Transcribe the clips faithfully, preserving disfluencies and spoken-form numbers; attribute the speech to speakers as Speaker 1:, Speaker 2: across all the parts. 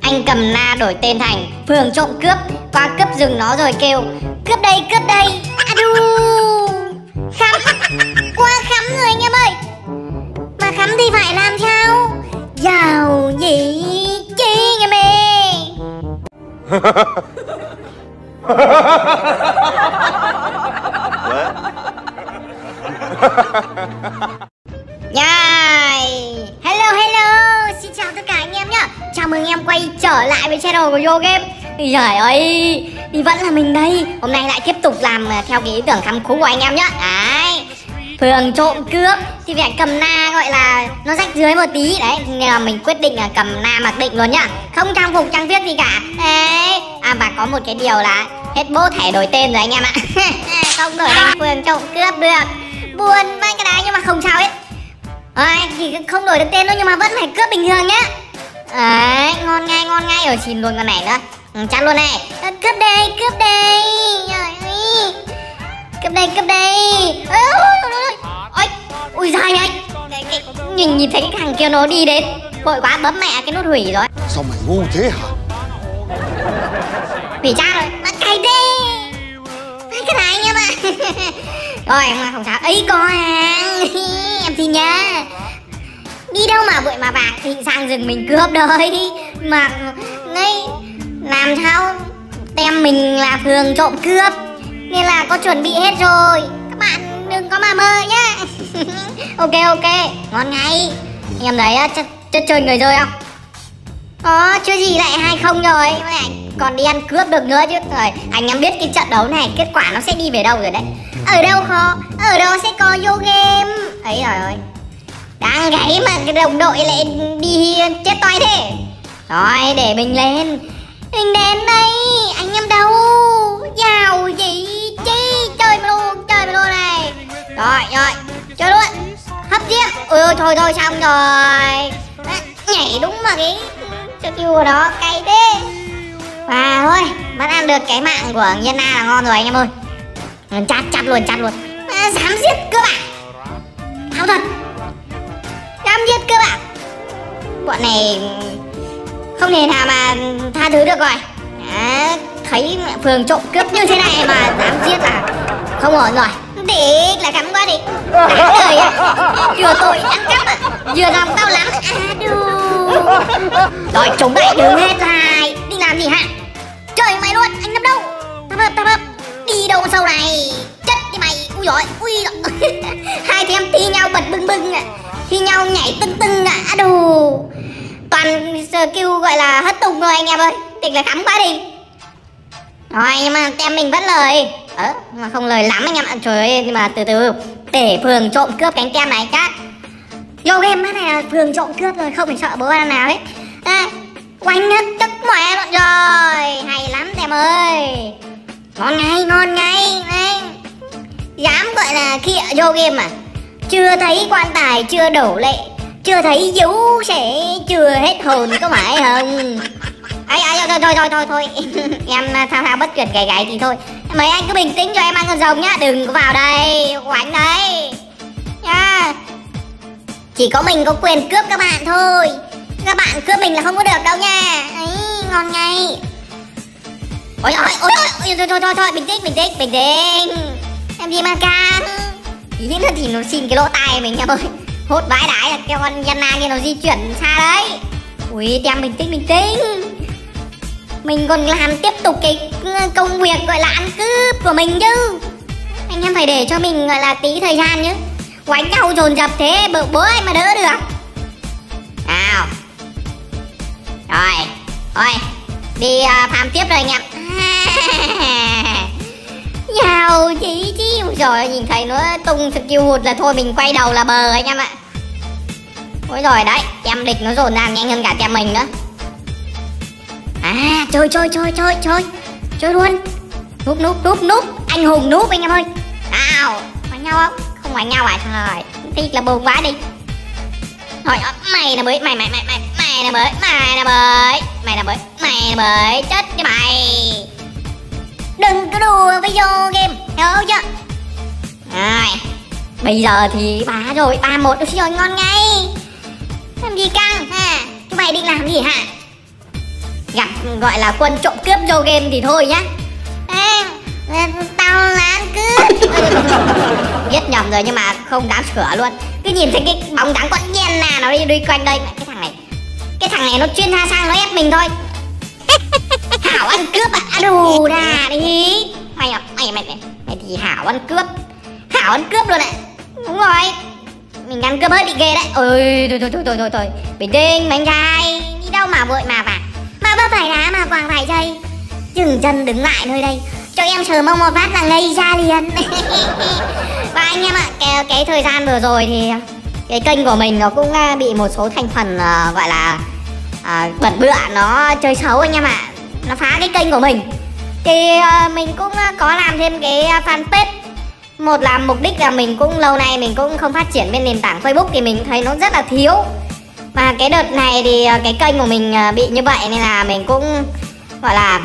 Speaker 1: Anh cầm na đổi tên thành phường trộm cướp. Qua cướp rừng nó rồi kêu cướp đây cướp đây. À đù, khắm, quá khắm rồi anh em ơi. Mà khắm thì phải làm sao? Giàu gì chi anh em ơi. Nhai. Hello hello, xin chào tất cả anh em nhá. Chào mừng em quay trở lại với channel của Yo Game. Trời ơi, thì vẫn là mình đây. Hôm nay lại tiếp tục làm theo cái ý tưởng khám khú của anh em nhá. Đấy, phường trộm cướp thì phải cầm na gọi là nó rách dưới một tí. Đấy, nên là mình quyết định là cầm na mặc định luôn nhá. Không trang phục trang viết gì cả. Đấy, à và có một cái điều là hết bố thẻ đổi tên rồi anh em ạ. Không đổi thành phường trộm cướp được. Buồn mấy cái đấy nhưng mà không sao hết. À, thì không đổi được tên đâu nhưng mà vẫn phải cướp bình thường nhá. Đấy, ngon ngay ngon ngay rồi, xin luôn con này nữa. Ừ, chặt luôn này. À, cướp đây cướp đây. Cướp đây cướp đây. Ôi ôi ôi ôi. Ui giời ơi. Cái, cái, nhìn nhìn thấy cái thằng kia nó đi đến, vội quá bấm mẹ cái nút hủy rồi.
Speaker 2: Sao mày ngu thế hả?
Speaker 1: Hủy cha rồi. Mà cày đi. Mấy cái này anh em ạ. Rồi mà không sao. Ấy có hàng. Em xin nhá. Đi đâu mà vội mà bạc thì sang rừng mình cướp đời. Mà ngay làm sao tem mình là phường trộm cướp nên là có chuẩn bị hết rồi. Các bạn đừng có mà mơ nhá. Ok ok, ngon ngay. Em thấy chất, chất chơi người rơi không? Có, chưa gì lại hai không rồi. Lại còn đi ăn cướp được nữa chứ. Rồi, anh em biết cái trận đấu này kết quả nó sẽ đi về đâu rồi đấy. Ở đâu khó, ở đâu sẽ có Yo Game. Ấy rồi ơi. Đang gáy mà cái đồng đội lại đi chết toi thế. Rồi, để mình lên. Mình đến đây, anh em đâu? Giàu gì chi, chơi mà luôn, chơi mà luôn này. Rồi, rồi, chơi luôn. Hấp tiếp. Ôi ôi, thôi thôi, xong rồi. À, nhảy đúng mà cái cái kêu đó, cay thế. Và thôi, vẫn ăn được cái mạng của Nhân Na là ngon rồi anh em ơi. Chặt chặt luôn, chặt luôn. À, dám giết cướp à? Tháo thật. Dám giết cướp à? Bọn này không thể nào mà tha thứ được rồi. À, thấy phường trộm cướp như thế này mà dám giết là không ổn rồi. Để là cắm quá đi. Đáng đời á. Vừa tội ăn cắp à, vừa lòng tao lắm. À đù. Rồi chúng mày đứng hết lại. Đi làm gì hả? Trời mày luôn, anh nấp đâu? Tao hợp, tao hợp. Đi đâu sâu này? Chất đi mày. Ui dồi, ui dồi. Hai thì em thi nhau bật bưng bưng à. Thi nhau nhảy tưng tưng à. À đù. Toàn kêu gọi là hất tung rồi anh em ơi. Tỉnh là cắm quá đi. Rồi nhưng mà tem mình vẫn lời. Ờ, mà không lời lắm anh em ạ. Trời ơi, nhưng mà từ từ. Để phường trộm cướp cánh tem này chắc. Yo Game cái này là phường trộm cướp rồi, không phải sợ bố ăn nào hết. À, quanh hết tức mẹ luôn rồi. Hay lắm tem ơi. Ngon ngay, ngon ngay. Đấy. Dám gọi là khịa Yo Game à? Chưa thấy quan tài, chưa đổ lệ, chưa thấy dấu sẽ chưa hết hồn có phải không? Ấy ấy thôi thôi thôi thôi thôi. Em thao thao bất tuyệt gầy gầy thì thôi. Mấy anh cứ bình tĩnh cho em ăn con rồng nhá, đừng có vào đây, quánh đấy nha. Chỉ có mình có quyền cướp các bạn thôi. Các bạn cướp mình là không có được đâu nha. Ấy, ngon ngay. Ôi ôi ôi ôi thôi thôi thôi thôi, bình tĩnh bình tĩnh bình tĩnh. Em gì mà can. Ý nữa thì nó xin cái lỗ tai mình em ơi. Hốt vãi đái là cái con Yana kia nó di chuyển xa đấy. Ui tem bình tĩnh bình tĩnh. Mình còn làm tiếp tục cái công việc gọi là ăn cướp của mình chứ. Anh em phải để cho mình gọi là tí thời gian chứ. Quánh nhau dồn dập thế bữa bố ai mà đỡ được. Nào. Rồi. Thôi. Đi uh, farm tiếp rồi anh em. Giàu chí chí. Rồi nhìn thấy nó tung skill hụt là thôi mình quay đầu là bờ anh em ạ. Ôi rồi đấy, tem địch nó dồn ra nhanh hơn cả tem mình nữa. À, chơi chơi chơi chơi chơi. Chơi luôn. Núp núp núp núp. Anh hùng núp anh em ơi. Nào, đánh nhau không? Không đánh nhau à? Rồi, thì là buồn quá đi. Rồi, mày là mới, mày mày mày mày mày là mới, mày là mới, mày là mới, mày là mới, chết cho mày. Đừng có đùa với Yo Game, hiểu chưa? Rồi, bây giờ thì bá rồi, ba một rồi, ngon ngay. Làm gì căng ha? Chúng mày định làm gì hả? gặp gọi là quân trộm cướp vô game thì thôi nhá. Ê, tao là ăn cướp. Viết nhầm rồi nhưng mà không dám sửa luôn. Cứ nhìn thấy cái bóng dáng con nhen nào nó đi đi quanh đây. Cái thằng này, cái thằng này nó chuyên tha sang nó ép mình thôi. Hảo ăn cướp à? À đù đà đi. Mày à, mày mày mày mày thì Hảo ăn cướp. Hảo ăn cướp luôn ạ. Đúng rồi. Mình ăn cướp hơi bị ghê đấy. Ôi thôi thôi thôi thôi thôi thôi. Bình tĩnh mấy anh trai. Đi đâu mà vội mà vàng. Mà bơ phải đá mà quàng phải dây. Dừng chân đứng lại nơi đây. Cho em sờ mông một phát là ngây ra liền. Và anh em ạ, cái, cái thời gian vừa rồi thì cái kênh của mình nó cũng bị một số thành phần uh, gọi là uh, bẩn bựa nó chơi xấu anh em ạ. Nó phá cái kênh của mình. Thì uh, mình cũng có làm thêm cái fanpage. Một là mục đích là mình cũng lâu nay mình cũng không phát triển bên nền tảng Facebook thì mình thấy nó rất là thiếu. Và cái đợt này thì cái kênh của mình bị như vậy nên là mình cũng gọi là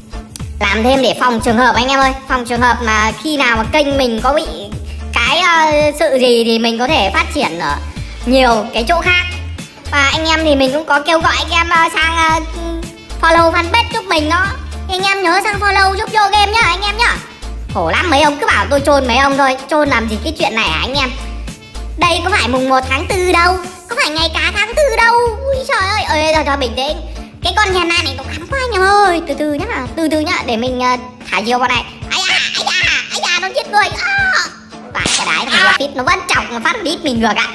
Speaker 1: làm thêm để phòng trường hợp anh em ơi. Phòng trường hợp mà khi nào mà kênh mình có bị cái uh, sự gì thì mình có thể phát triển ở nhiều cái chỗ khác. Và anh em thì mình cũng có kêu gọi anh em uh, sang uh, follow fanpage giúp mình đó. Thì anh em nhớ sang follow giúp vô game nhá anh em nhá. Khổ lắm mấy ông cứ bảo tôi trôn mấy ông thôi. Trôn làm gì cái chuyện này hả anh em? Đây có phải mùng một tháng tư đâu. Có phải ngày cả tháng tư đâu. Ui trời ơi. Ơi thôi, thôi bình tĩnh. Cái con nhà này nó khắm quá anh em ơi. Từ từ nhá. Từ từ nhá. Để mình uh, thả diều vào này. Ây da, ây da, ây da nó giết người. Và cái đái thằng Lapis nó vẫn chọc mà phát đít mình được ạ.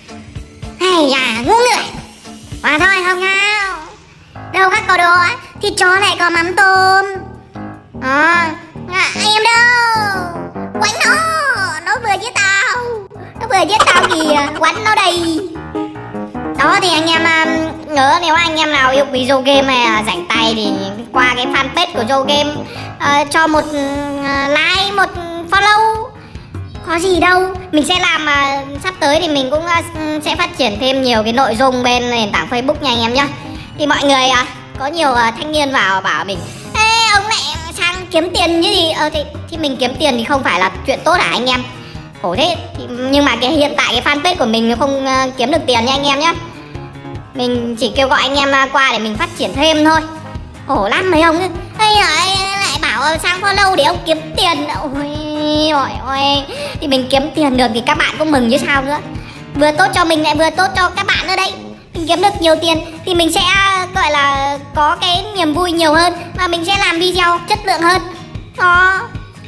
Speaker 1: Hay da ngu người. Mà thôi không nào. Đâu các cậu đồ á. Thịt chó này có mắm tôm. À, anh em đâu. Quánh nó. Nó vừa giết tao. Nó vừa giết tao kìa. Quánh nó đây. Đó thì anh em um, nhớ nếu anh em nào yêu quý Joe Game này uh, rảnh tay thì qua cái fanpage của Joe Game uh, cho một uh, like, một follow. Có gì đâu. Mình sẽ làm uh, sắp tới thì mình cũng uh, sẽ phát triển thêm nhiều cái nội dung bên nền tảng Facebook nha anh em nhá. Thì mọi người uh, có nhiều uh, thanh niên vào bảo mình ê ông này sang kiếm tiền như gì ờ, thì, thì mình kiếm tiền thì không phải là chuyện tốt hả anh em? Khổ thế thì, nhưng mà cái hiện tại cái fanpage của mình nó không uh, kiếm được tiền nha anh em nhé. Mình chỉ kêu gọi anh em uh, qua để mình phát triển thêm thôi. Khổ lắm mấy ông ấy lại bảo sang follow để ông kiếm tiền. Ôi ôi ôi. Thì mình kiếm tiền được thì các bạn cũng mừng chứ sao nữa. Vừa tốt cho mình lại vừa tốt cho các bạn nữa đấy. Mình kiếm được nhiều tiền thì mình sẽ gọi là có cái niềm vui nhiều hơn. Và mình sẽ làm video chất lượng hơn. Đó.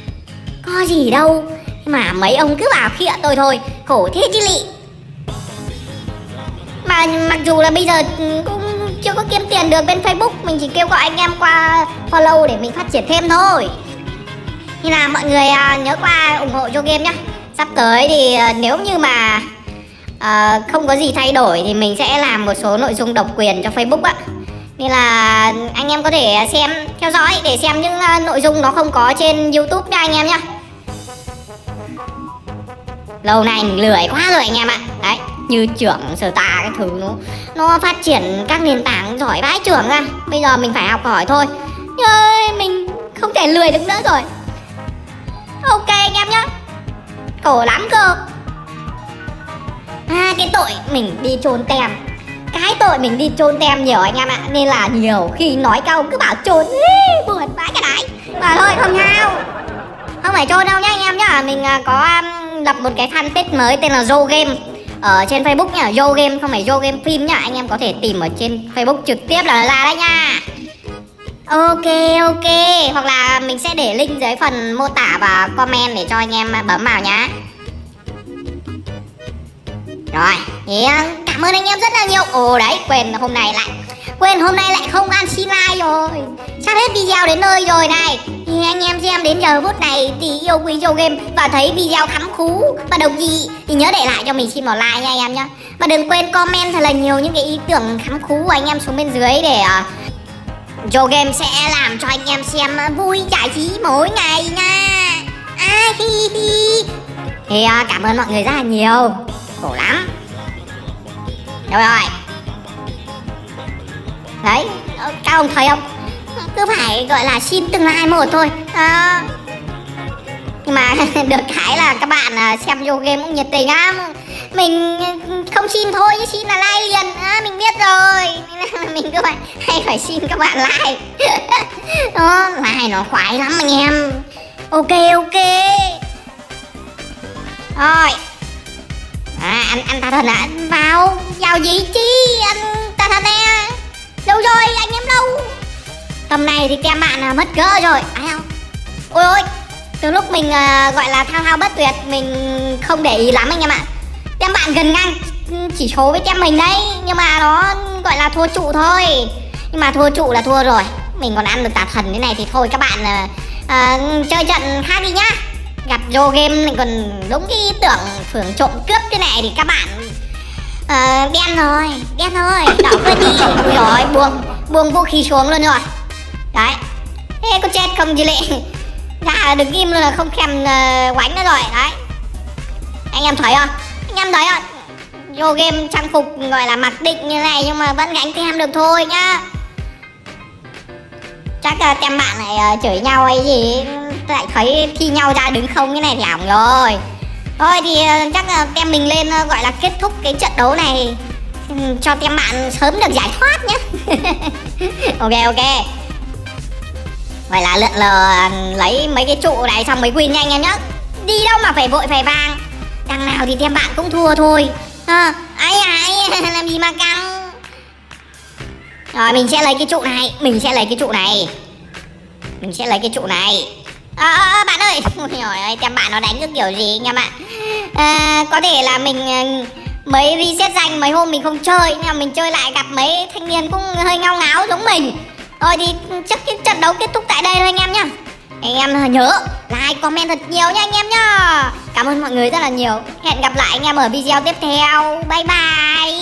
Speaker 1: Có gì đâu. Mà mấy ông cứ bảo khịa tôi thôi. Khổ thế chứ lị. Mà mặc dù là bây giờ cũng chưa có kiếm tiền được bên Facebook. Mình chỉ kêu gọi anh em qua follow để mình phát triển thêm thôi. Nên là mọi người nhớ qua ủng hộ Joe Game nhá. Sắp tới thì nếu như mà uh, không có gì thay đổi thì mình sẽ làm một số nội dung độc quyền cho Facebook á. Nên là anh em có thể xem, theo dõi để xem những uh, nội dung nó không có trên YouTube nha anh em nhá. Lâu nay mình lười quá rồi anh em ạ. Đấy, như trưởng Sở Tà cái thứ nó nó phát triển các nền tảng giỏi vãi trưởng ra. Bây giờ mình phải học hỏi thôi. Nhưng mình không thể lười được nữa rồi. Ok anh em nhá. Khổ lắm cơ. À cái tội mình đi trốn tem. Cái tội mình đi trốn tem nhiều anh em ạ. Nên là nhiều khi nói câu cứ bảo trốn. Buồn vãi cái đáy. Mà thôi không nhau. Không phải trốn đâu nhá anh em nhá. Mình có um, lập một cái fanpage mới tên là Joe Game ở trên Facebook nhá. Joe Game không phải Joe Game phim nhá. Anh em có thể tìm ở trên Facebook trực tiếp là ra đấy nha. Ok ok. Hoặc là mình sẽ để link dưới phần mô tả và comment để cho anh em bấm vào nhá. Rồi, thì cảm ơn anh em rất là nhiều. Ồ đấy, quên hôm nay lại Quên hôm nay lại không ăn xin like rồi. Sắp hết video đến nơi rồi này. Thì anh em xem đến giờ phút này thì yêu quý Joe Game và thấy video khắm khú và đồng ý thì nhớ để lại cho mình xin một like nha anh em nhé. Và đừng quên comment thật là nhiều những cái ý tưởng khắm khú của anh em xuống bên dưới để uh, Joe Game sẽ làm cho anh em xem vui giải trí mỗi ngày nha. À, hi, hi. Thì uh, cảm ơn mọi người rất là nhiều. Khổ lắm. Đâu rồi. Đấy, các ông thấy không? Cứ phải gọi là xin từng like một thôi à. Nhưng mà được cái là các bạn xem Joe Game cũng nhiệt tình lắm. Mình không xin thôi chứ xin là like liền. À, mình biết rồi. Nên là mình cứ phải hay phải xin các bạn like. Đó, like nó khoái lắm anh em. Ok ok. Rồi. À, ăn ăn tà thần à, ăn vào. Vào gì chi, ăn tà thần nè. Đâu rồi, anh em đâu? Tầm này thì tem bạn là mất cỡ rồi. Ai không? Ôi ôi, từ lúc mình uh, gọi là thao thao bất tuyệt, mình không để ý lắm anh em ạ. Tem bạn gần ngang chỉ số với tem mình đấy, nhưng mà nó gọi là thua trụ thôi. Nhưng mà thua trụ là thua rồi. Mình còn ăn được tà thần thế này thì thôi các bạn uh, uh, chơi trận khác đi nhá. Gặp Joe Game thì còn đúng cái ý tưởng phưởng trộm cướp thế này thì các bạn uh, đen rồi, đen rồi, đỏ quên đi. Ui rồi, buông, buông vũ khí xuống luôn rồi. Đấy, thế có chết không chứ lệ. Dạ đừng im luôn là không thèm uh, quánh nữa rồi. Đấy, anh em thấy không? Anh em thấy không? Joe Game trang phục gọi là mặc định như này nhưng mà vẫn gánh tem được thôi nhá. Chắc uh, tem bạn lại uh, chửi nhau hay gì, lại thấy thi nhau ra đứng không cái này thì hỏng rồi. Thôi thì uh, chắc uh, tem mình lên uh, gọi là kết thúc cái trận đấu này, um, cho tem bạn sớm được giải thoát nhé. Ok ok. Vậy là lượn lờ lấy mấy cái trụ này xong mới win nha anh em nhá. Đi đâu mà phải vội phải vàng. Đằng nào thì tem bạn cũng thua thôi. À, ai ai làm gì mà căng. Rồi mình sẽ lấy cái trụ này, mình sẽ lấy cái trụ này. Mình sẽ lấy cái trụ này. À, à, bạn ơi, trời ơi, tem bạn nó đánh cái kiểu gì anh em ạ. À, có thể là mình mới reset danh mấy hôm mình không chơi, nhưng mà mình chơi lại gặp mấy thanh niên cũng hơi ngao ngáo giống mình. Rồi thì chắc cái trận đấu kết thúc tại đây thôi anh em nhá. Anh em nhớ like, comment thật nhiều nha anh em nhá. Cảm ơn mọi người rất là nhiều. Hẹn gặp lại anh em ở video tiếp theo. Bye bye.